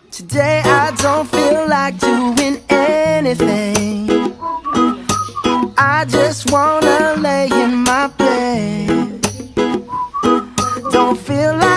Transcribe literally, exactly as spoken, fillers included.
Today I don't feel like doing anything. I just wanna lay in my bed. Don't feel like